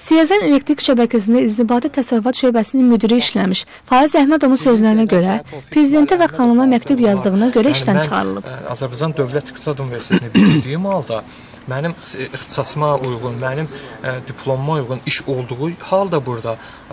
Siyəzən elektrik şəbəkəsində İnzibati Təsərrüfat Şöbəsinin müdiri işləmiş Faiz Əhmədovun sözlərinə görə, prezidentə və xanıma məktub yazdığına görə işdən çıxarılıb. Azərbaycan Dövlət İqtisad Universitetini bitirdiyim halda mənim ixtisasıma uyğun, mənim diplomuma uyğun iş olduğu halda burada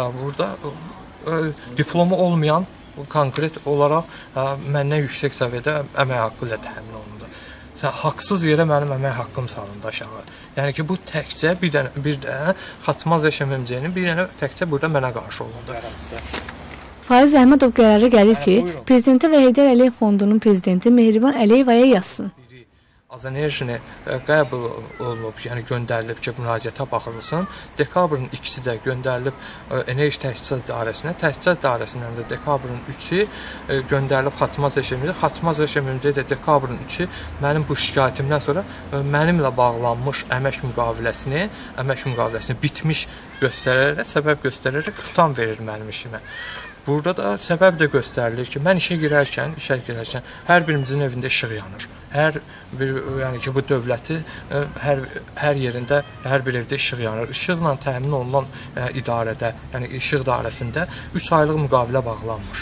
diplomu olmayan konkret olaraq məndən yüksək səviyyədə əmək haqqı ilə təmin olundu. Haqsız yerə mənim əmək haqqım salındı aşağı. Yəni ki, bu təkcə bir dənə Xaçmaz Rəşəmimcəyinin bir dənə təkcə burada mənə qarşı olundu. Faiz Əhmədov qərarı gəlir ki, prezidentə və Heydər Əliyev Fondunun prezidenti Mehriban Əliyevaya yazsın. Azenerjini qəbul olunub, yəni göndərilib ki, müraciətə baxılsın. Dekabrın 2-si də göndərilib Enerji Təsisat İdarəsinə. Təsisat İdarəsindən də dekabrın 3-ü göndərilib Xaçmaz Rəşəmimcəyə. Xaçmaz Rəşəmimcəyə də dekabrın 3-ü mənim bu şikayətimdən sonra mənimlə bağlanmış əmək müqaviləsini bitmiş göstərərək, səbəb göstərərək xitam verir mənim işimə. Burada da səbəb də göstərilir ki, mən işə girərkən hər birimizin evində işıq yanır. Yəni ki, bu dövləti hər yerində, hər bir evdə işıq yanır. İşıqla təmin olunan idarədə, yəni işıq dairəsində 3 aylıq müqavilə bağlanmış.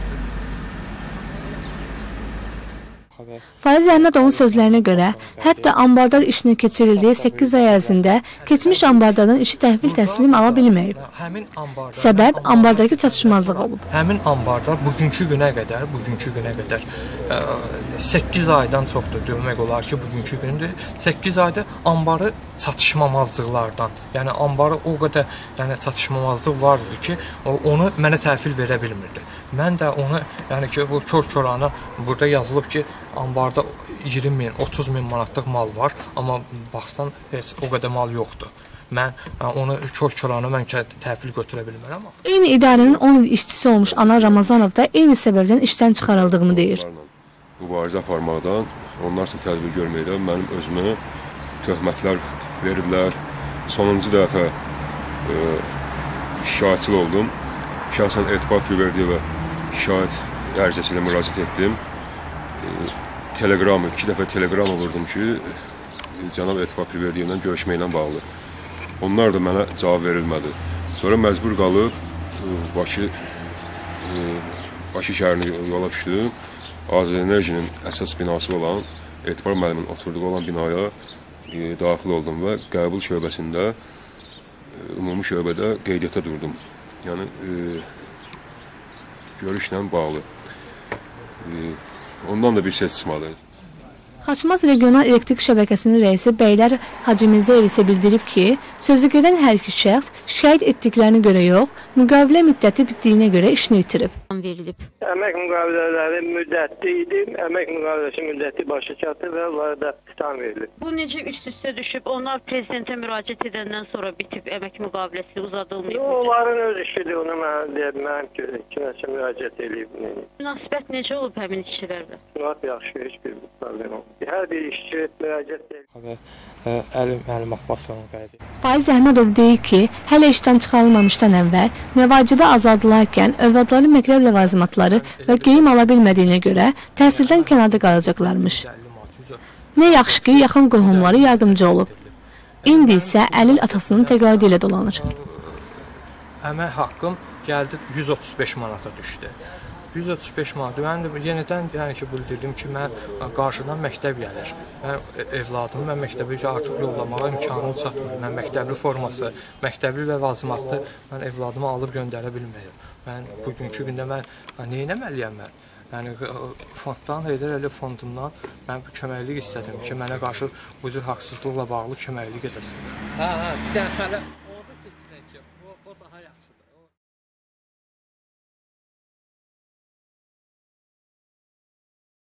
Faiz Əhmədovun sözlərinə görə, hətta ambardar işini keçirildiyi 8 ay ərzində keçmiş ambardardan işi təhvil təslim ala bilməyib. Səbəb ambardakı çatışmazlıq olub. Həmin ambardar bugünkü günə qədər 8 aydan çoxdur demək olar ki, bugünkü gündür. 8 ayda ambarı çatışmamazlıqlardan, yəni ambarı o qədər çatışmamazlıq vardı ki, onu mənə təhvil verə bilmirdi. Mən də onu, yəni ki, bu kör-körana burada yazılıb ki, ambarda 20 min, 30 min manatlıq mal var, amma baxsan heç o qədər mal yoxdur. Mən onu kör-körana təhvil götürə bilmərəm. Eyni idarənin 10 il işçisi olmuş Anar Ramazanov da eyni səbəbdən işdən çıxarıldığını deyir. Mübarizə aparmaqdan, onlar üçün tədbir görməkdən mənim özümə töhmətlər veriblər. Sonuncu dəfə şikayətçi oldum. Şəxsən Etibar Pürverdiyevə şikayət ərizəsilə müraciət etdim. 2 dəfə teleqram vurdum ki, cənab Etibar Pürverdiyevlə görüşməklə bağlı. Onlar da mənə cavab verilmədi. Sonra məcbur qalıb Bakı şəhərinə yola düşdüm. Azenerjinin əsas binası olan, Etibar müəllimin oturduğu olan binaya daxil oldum və qəbul şöbəsində, ümumi şöbədə qeydiyyata durdum. Yəni, görüşlə bağlı. Ondan da bir şey çıxmadı. Xaçmaz Regional Elektrik Şəbəkəsinin rəisi Bəylər Hacimizəyev isə bildirib ki, sözü gedən hər iki şəxs şikayət etdiklərinə görə yox, müqavilə müddəti bitdiyinə görə işini bitirib. Əmək müqavilələri müddətli idi, əmək müqaviləsi müddəti başa çatdı və onlara da xitam verilib. Bu necə üst-üstə düşüb, onlar prezidentə müraciət edəndən sonra bitib əmək müqaviləsi uzadılmayıb? Onların öz işidir, onu mənim kiməsə müraciət edib. Münasibət necə olub həmin işçilərlə? Lap yaxşı, heç bir problem olub. Hər bir işçi müraciət edib. Əlim Abbasovun qaydı. Faiz Əhmədov deyir ki, hələ işdən çıxarılmamışdan əvvəl məvacibə azaldılarkən övladların məktəb ləvazimatları və geyim ala bilmədiyinə görə təhsildən kənarda qalacaqlarmış. Nə yaxşı ki, yaxın qohumları yardımcı olub. İndi isə Əlil atasının təqaüdü ilə dolanır. Əmək haqqım gəldi 135 manata düşdü. 135 manat. Mən də yenidən bildirdim ki, mən qarşıdan məktəb gəlir. Mən evladımı məktəbə artıq yollamağa imkanım çatmır. Mən məktəbli forması, məktəbli ləvazimatlı mən evladımı alıb göndərə bilmirəm. Mən bugünkü gündə mən nə etməliyəm mən? Yəni fonddan, Heydər Əliyev fondundan mən köməklik istədim ki, mənə qarşı bu cür haqsızlıqla bağlı köməklik edəsin. Bir dənə